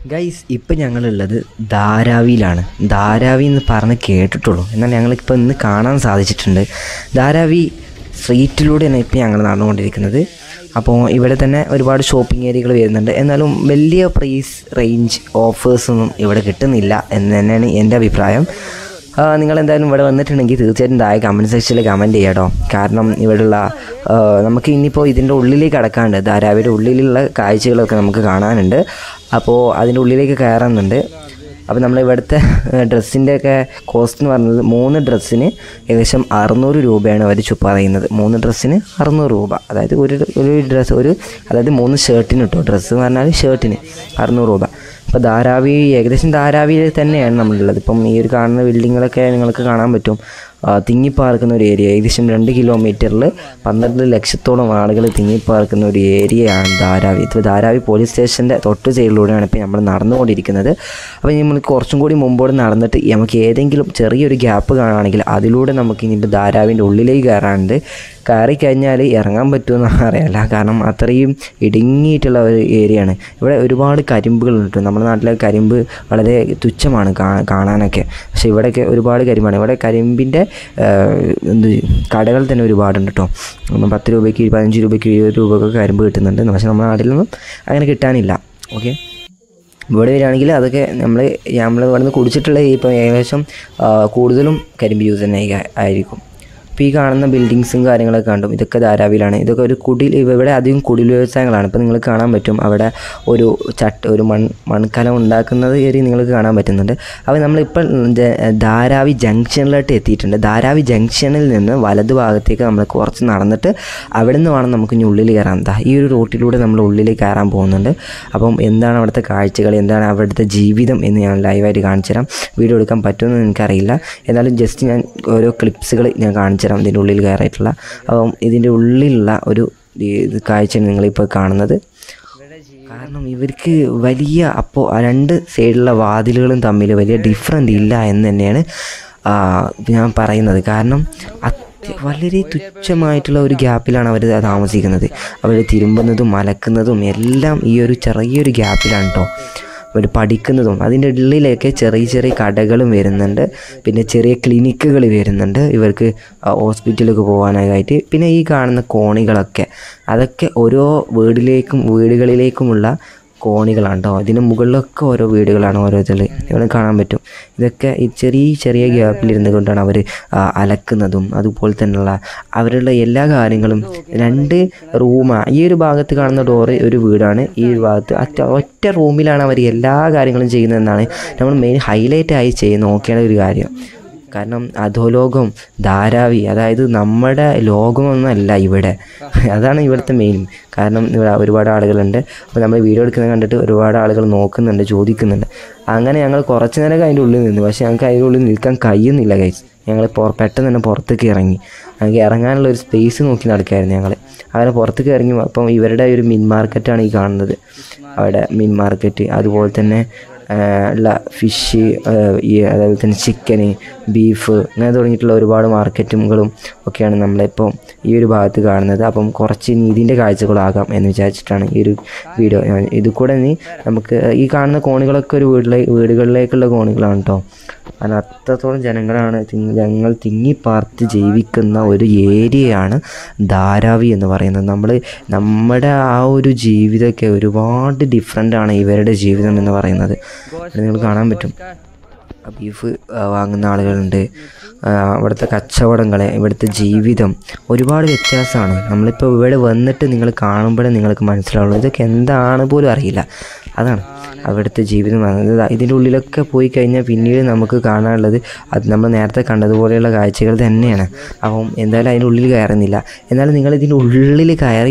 Guys ഇപ്പം ഞങ്ങളുള്ളത് ധാരാവിയിലാണ്. ധാരാവി എന്ന് പറഞ്ഞ് കേട്ടിട്ടുള്ളൂ, എന്നാൽ ഞങ്ങളിപ്പോൾ ഇന്ന് കാണാൻ സാധിച്ചിട്ടുണ്ട്. ധാരാവി സ്ട്രീറ്റിലൂടെയാണ് ഇപ്പോൾ ഞങ്ങൾ നടന്നുകൊണ്ടിരിക്കുന്നത്. അപ്പോൾ ഇവിടെ തന്നെ ഒരുപാട് ഷോപ്പിംഗ് ഏരിയകൾ വരുന്നുണ്ട്. എന്നാലും വലിയ പ്രൈസ് റേഞ്ച് ഓഫേഴ്സൊന്നും ഇവിടെ കിട്ടുന്നില്ല എന്ന് തന്നെയാണ് എൻ്റെ അഭിപ്രായം. നിങ്ങളെന്തായാലും ഇവിടെ വന്നിട്ടുണ്ടെങ്കിൽ തീർച്ചയായിട്ടും താഴെ കമൻറ്റ് സെക്ഷനിൽ കമൻറ്റ് ചെയ്യാം കേട്ടോ. കാരണം ഇവിടെയുള്ള നമുക്ക് ഇനിയിപ്പോൾ ഇതിൻ്റെ ഉള്ളിലേക്ക് കടക്കാനുണ്ട്. ധാരാവിയുടെ ഉള്ളിലുള്ള കാഴ്ചകളൊക്കെ നമുക്ക് കാണാനുണ്ട്. അപ്പോൾ അതിൻ്റെ ഉള്ളിലേക്ക് കയറുന്നുണ്ട്. അപ്പോൾ നമ്മൾ ഇവിടുത്തെ ഡ്രസ്സിൻ്റെയൊക്കെ കോസ്റ്റ് എന്ന് പറയുന്നത് 3 ഡ്രസ്സിന് ഏകദേശം 600 രൂപയാണ് അവർ പറയുന്നത്. 3 ഡ്രസ്സിന് 600 രൂപ, അതായത് ഒരു ഡ്രസ്സ് അതായത് 3 ഷർട്ടിന് കേട്ടോ. ഡ്രസ്സ് എന്ന് പറഞ്ഞാൽ ഷർട്ടിന് 600 രൂപ. അപ്പോൾ ധാരാവി ഏകദേശം ധാരാവിയിൽ തന്നെയാണ് നമ്മളുള്ളത്. ഇപ്പം ഈ ഒരു കാണുന്ന ബിൽഡിങ്ങുകളൊക്കെ നിങ്ങൾക്ക് കാണാൻ പറ്റും. തിങ്ങിപ്പാർക്കുന്ന ഒരു ഏരിയ, ഏകദേശം 2 കിലോമീറ്ററിൽ 12 ലക്ഷത്തോളം ആളുകൾ തിങ്ങിപ്പാർക്കുന്ന ഒരു ഏരിയയാണ് ധാരാവി. ഇപ്പോൾ ധാരാവി പോലീസ് സ്റ്റേഷൻ്റെ തൊട്ട് സൈഡിലൂടെയാണ് ഇപ്പോൾ നമ്മൾ നടന്നുകൊണ്ടിരിക്കുന്നത്. അപ്പോൾ നമ്മൾ കുറച്ചും കൂടി മുമ്പോട്ട് നടന്നിട്ട് നമുക്ക് ഏതെങ്കിലും ചെറിയൊരു ഗ്യാപ്പ് കാണുകയാണെങ്കിൽ അതിലൂടെ നമുക്ക് ഇനിയിപ്പോൾ ധാരാവിൻ്റെ ഉള്ളിലേക്ക് കയറാനുണ്ട്. കയറി കഴിഞ്ഞാൽ ഇറങ്ങാൻ പറ്റുമെന്ന് അറിയില്ല, കാരണം അത്രയും ഇടുങ്ങിയിട്ടുള്ള ഒരു ഏരിയയാണ്. ഇവിടെ ഒരുപാട് കരിമ്പുകളുണ്ട്. നമ്മുടെ നാട്ടിലെ കരിമ്പ് വളരെ തുച്ഛമാണ് കാണാനൊക്കെ, പക്ഷേ ഇവിടെയൊക്കെ ഒരുപാട് കരിമ്പാണ്. ഇവിടെ കരിമ്പിൻ്റെ കടകൾ തന്നെ ഒരുപാടുണ്ട് കേട്ടോ. 10 രൂപയ്ക്ക് 15 രൂപയ്ക്ക് 20 രൂപയ്ക്കൊക്കെ കരിമ്പ് കിട്ടുന്നുണ്ട്. പക്ഷേ നമ്മുടെ നാട്ടിലൊന്നും അങ്ങനെ കിട്ടാനില്ല. ഓക്കെ, ഇവിടെ വരികയാണെങ്കിൽ അതൊക്കെ നമ്മൾ ഇവിടെ നിന്ന് കുടിച്ചിട്ടുള്ള ഇപ്പോൾ ഏകദേശം കൂടുതലും കരിമ്പ് യൂസ് തന്നെ ആയിരിക്കും. ഇപ്പോൾ ഈ കാണുന്ന ബിൽഡിങ്സും കാര്യങ്ങളൊക്കെ കണ്ടും ഇതൊക്കെ ധാരാവിയിലാണ്. ഇതൊക്കെ ഒരു ഇവിടെ അധികം കുടിൽ വ്യവസായങ്ങളാണ്. ഇപ്പോൾ നിങ്ങൾക്ക് കാണാൻ പറ്റും അവിടെ ഒരു മൺകലം ഉണ്ടാക്കുന്നത് നിങ്ങൾക്ക് കാണാൻ പറ്റുന്നുണ്ട്. അപ്പോൾ നമ്മളിപ്പോൾ ധാരാവി ജംഗ്ഷനിലോട്ട് എത്തിയിട്ടുണ്ട്. ധാരാവി ജംഗ്ഷനിൽ നിന്ന് വലതു ഭാഗത്തേക്ക് നമ്മൾ കുറച്ച് നടന്നിട്ട് അവിടെ നിന്ന് വേണം നമുക്ക് ഇനി ഉള്ളിൽ കയറാൻ. ഈ ഒരു റൂട്ടിലൂടെ നമ്മൾ ഉള്ളിൽ കയറാൻ പോകുന്നുണ്ട്. അപ്പം എന്താണ് അവിടുത്തെ കാഴ്ചകൾ, എന്താണ് അവിടുത്തെ ജീവിതം എന്ന് ഞാൻ ലൈവായിട്ട് കാണിച്ചു തരാം. വീഡിയോ എടുക്കാൻ പറ്റുമെന്ന് എനിക്കറിയില്ല, എന്നാലും ജസ്റ്റ് ഞാൻ ഓരോ ക്ലിപ്സുകൾ ഞാൻ കാണിച്ചു തരാം ഇതിൻ്റെ ഉള്ളിൽ കയറിയിട്ടുള്ള. അപ്പം ഇതിൻ്റെ ഉള്ളിലുള്ള ഒരു കാഴ്ചയാണ് നിങ്ങളിപ്പോൾ കാണുന്നത്. കാരണം ഇവർക്ക് വലിയ അപ്പോൾ 2 സൈഡിലുള്ള വാതിലുകളും തമ്മിൽ വലിയ ഡിഫറൻറ്റ് ഇല്ല എന്ന് തന്നെയാണ് ഞാൻ പറയുന്നത്. കാരണം വളരെ തുച്ഛമായിട്ടുള്ള ഒരു ഗ്യാപ്പിലാണ് അവർ താമസിക്കുന്നത്. അവർ തിരുമ്പുന്നതും അലക്കുന്നതും എല്ലാം ഈ ഒരു ചെറിയൊരു ഗ്യാപ്പിലാണ് കേട്ടോ. അവർ പഠിക്കുന്നതും അതിൻ്റെ ഉള്ളിലേക്ക് ചെറിയ കടകളും വരുന്നുണ്ട്. പിന്നെ ചെറിയ ക്ലിനിക്കുകൾ വരുന്നുണ്ട് ഇവർക്ക് ഹോസ്പിറ്റലിലേക്ക് പോകാനായിട്ട്. പിന്നെ ഈ കാണുന്ന കോണികളൊക്കെ അതൊക്കെ ഓരോ വീടുകളിലേക്കുമുള്ള കോണികളാണ് കേട്ടോ. ഇതിന് മുകളിലൊക്കെ ഓരോ വീടുകളാണ് ഓരോരുത്തർ ഇവിടെ കാണാൻ പറ്റും. ഇതൊക്കെ ഈ ചെറിയ ഗ്യാപ്പിലിരുന്ന് കൊണ്ടാണ് അവർ അലക്കുന്നതും അതുപോലെ തന്നെയുള്ള അവരുടെ എല്ലാ കാര്യങ്ങളും. 2 റൂമാണ്. ഈ ഒരു ഭാഗത്ത് കാണുന്ന ഡോറ് ഒരു വീടാണ്. ഈ ഒരു ഭാഗത്ത് ഒറ്റ റൂമിലാണ് അവർ എല്ലാ കാര്യങ്ങളും ചെയ്യുന്നതെന്നാണ് നമ്മൾ മെയിൻ ഹൈലൈറ്റായി നോക്കേണ്ട ഒരു കാര്യം. കാരണം അധോലോകം ധാരാവി, അതായത് നമ്മുടെ ലോകമൊന്നുമല്ല ഇവിടെ, അതാണ് ഇവിടുത്തെ മെയിൻ. കാരണം ഇവിടെ ഒരുപാട് ആളുകളുണ്ട്. അപ്പോൾ നമ്മൾ വീഡിയോ എടുക്കുന്നത് കണ്ടിട്ട് ഒരുപാട് ആളുകൾ നോക്കുന്നുണ്ട്, ചോദിക്കുന്നുണ്ട്. അങ്ങനെ ഞങ്ങൾ കുറച്ച് നേരം അതിൻ്റെ ഉള്ളിൽ നിന്ന്, പക്ഷേ ഞങ്ങൾക്ക് അതിൻ്റെ ഉള്ളിൽ നിൽക്കാൻ കഴിയുന്നില്ല ഗൈസ്. ഞങ്ങൾ പെട്ടെന്ന് തന്നെ പുറത്തേക്ക് ഇറങ്ങി. ഞങ്ങൾക്ക് ഇറങ്ങാനുള്ള ഒരു സ്പേസ് നോക്കി നടക്കുകയായിരുന്നു ഞങ്ങൾ. അങ്ങനെ പുറത്തേക്ക് ഇറങ്ങി. അപ്പം ഇവരുടെ ഒരു മീൻ മാർക്കറ്റാണ് ഈ കാണുന്നത്. അവിടെ മീൻ മാർക്കറ്റ്, അതുപോലെ തന്നെ ഉള്ള ഫിഷ്, അതുപോലെ തന്നെ ചിക്കന്, ബീഫ്, അങ്ങനെ തുടങ്ങിയിട്ടുള്ള ഒരുപാട് മാർക്കറ്റുകളും ഒക്കെയാണ് നമ്മളിപ്പോൾ ഈ ഒരു ഭാഗത്ത് കാണുന്നത്. അപ്പം കുറച്ച് ഇതിൻ്റെ കാഴ്ചകളാകാം എന്ന് വിചാരിച്ചിട്ടാണ് ഈ ഒരു വീഡിയോ. ഇത് കൂടെ നമുക്ക് ഈ കാണുന്ന കോണികളൊക്കെ ഒരു വീടുകളിലേക്കുള്ള കോണികളാണ് കേട്ടോ. കാരണം അത്രത്തോളം ജനങ്ങൾ തിങ്ങിപ്പാർത്ത് ജീവിക്കുന്ന ഒരു ഏരിയയാണ് ധാരാവി എന്ന് പറയുന്നത്. നമ്മുടെ ആ ഒരു ജീവിതമൊക്കെ ഒരുപാട് ഡിഫറെൻ്റാണ് ഇവരുടെ ജീവിതം എന്ന് പറയുന്നത്. നിങ്ങൾ കാണാൻ പറ്റും. ബീഫ് വാങ്ങുന്ന ആളുകളുണ്ട്. അവിടുത്തെ കച്ചവടങ്ങൾ, ഇവിടുത്തെ ജീവിതം ഒരുപാട് വ്യത്യാസമാണ്. നമ്മളിപ്പോൾ ഇവിടെ വന്നിട്ട് നിങ്ങൾ കാണുമ്പോഴേ നിങ്ങൾക്ക് മനസ്സിലാവുള്ളൂ. ഇതൊക്കെ എന്താണ് പോലും അറിയില്ല. അതാണ് അവിടുത്തെ ജീവിതം. ഇതിൻ്റെ ഉള്ളിലൊക്കെ പോയി കഴിഞ്ഞാൽ പിന്നീട് നമുക്ക് കാണാനുള്ളത് അത് നമ്മൾ നേരത്തെ കണ്ടതുപോലെയുള്ള കാഴ്ചകൾ തന്നെയാണ്. അപ്പം എന്തായാലും അതിൻ്റെ ഉള്ളിൽ കയറുന്നില്ല. എന്നാലും നിങ്ങൾ ഇതിൻ്റെ ഉള്ളിൽ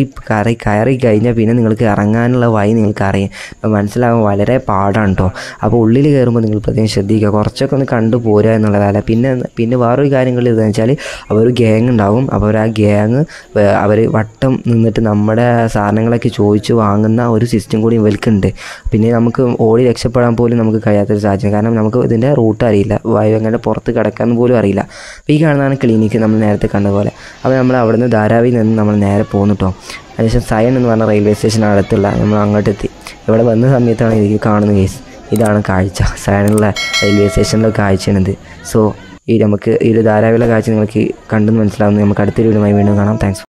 കയറി കഴിഞ്ഞാൽ പിന്നെ നിങ്ങൾക്ക് ഇറങ്ങാനുള്ള വഴി നിങ്ങൾക്ക് മനസ്സിലാകാൻ വളരെ പാടാണ് കേട്ടോ. അപ്പോൾ ഉള്ളിൽ കയറുമ്പോൾ നിങ്ങൾ പ്രത്യേകം ശ്രദ്ധിക്കുക, കുറച്ചൊക്കെ ഒന്ന് കണ്ടു പോരുക എന്നുള്ളതല്ല. പിന്നെ വേറൊരു കാര്യങ്ങൾ ഇതെന്ന് വെച്ചാൽ അവർ ഗ്യാങ് ഉണ്ടാവും. അപ്പോൾ ആ ഗ്യാങ് അവർ വട്ടം നിന്നിട്ട് നമ്മുടെ സാധനങ്ങളൊക്കെ ചോദിച്ച് വാങ്ങുന്ന ഒരു സിസ്റ്റം കൂടി ഇവർക്കുണ്ട്. പിന്നെ നമുക്ക് ഓടി രക്ഷപ്പെടാൻ പോലും നമുക്ക് കഴിയാത്തൊരു സാഹചര്യം. കാരണം നമുക്ക് ഇതിൻ്റെ റൂട്ട് അറിയില്ല, വായു അങ്ങനെ പുറത്ത് കിടക്കാമെന്ന് പോലും അറിയില്ല. അപ്പോൾ ഈ കാണുന്നതാണ് ക്ലിനിക്ക്, നമ്മൾ നേരത്തെ കണ്ട പോലെ. അപ്പോൾ നമ്മൾ അവിടെ നിന്ന് ധാരാവിയിൽ നിന്ന് നമ്മൾ നേരെ പോന്നു കേട്ടോ. അതിനുശേഷം സയൻ എന്ന് പറഞ്ഞ റെയിൽവേ സ്റ്റേഷൻ അടുത്തുള്ള നമ്മൾ അങ്ങോട്ടെത്തി. ഇവിടെ വന്ന സമയത്താണ് എനിക്ക് കാണുന്ന കേസ്. ഇതാണ് കാഴ്ച, സയനുള്ള റെയിൽവേ സ്റ്റേഷനിലെ കാഴ്ചയാണിത്. സോ നമുക്ക് ഈ ഒരു ധാരാവിയിലെ കാഴ്ച നിങ്ങൾക്ക് കണ്ടെന്ന് മനസ്സിലാവുന്നത്. നമുക്ക് അടുത്തൊരു വീഡിയോയുമായി വീണ്ടും കാണാം. താങ്ക്സ്.